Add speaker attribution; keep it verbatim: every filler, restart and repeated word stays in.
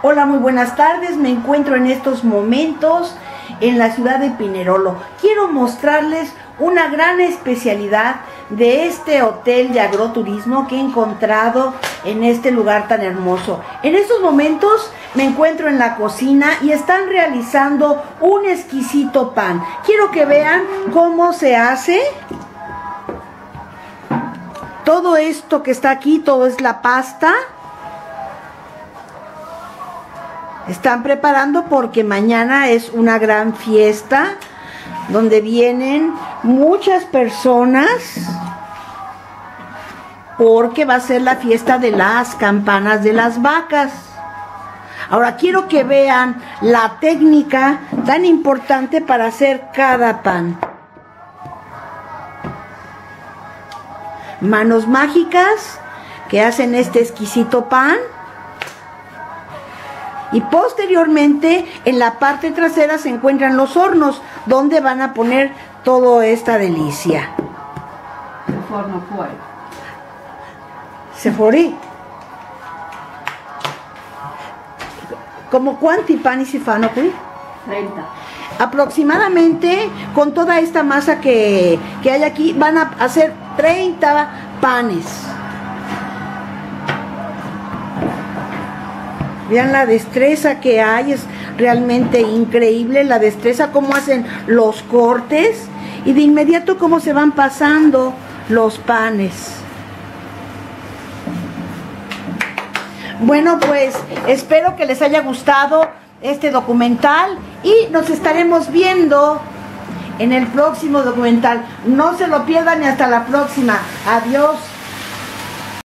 Speaker 1: Hola, muy buenas tardes. Me encuentro en estos momentos en la ciudad de Pinerolo. Quiero mostrarles una gran especialidad de este hotel de agroturismo que he encontrado en este lugar tan hermoso. En estos momentos me encuentro en la cocina y están realizando un exquisito pan. Quiero que vean cómo se hace. Todo esto que está aquí, todo es la pasta. Están preparando porque mañana es una gran fiesta donde vienen muchas personas porque va a ser la fiesta de las campanas de las vacas. Ahora quiero que vean la técnica tan importante para hacer cada pan. Manos mágicas que hacen este exquisito pan. Y posteriormente en la parte trasera se encuentran los hornos donde van a poner toda esta delicia.
Speaker 2: Il forno fuori.
Speaker 1: Se fuori. ¿Como quanti pani si fanno qui?
Speaker 2: treinta.
Speaker 1: Aproximadamente con toda esta masa que, que hay aquí van a hacer treinta panes. Vean la destreza que hay, es realmente increíble la destreza, cómo hacen los cortes y de inmediato cómo se van pasando los panes. Bueno, pues espero que les haya gustado este documental y nos estaremos viendo en el próximo documental. No se lo pierdan y hasta la próxima. Adiós.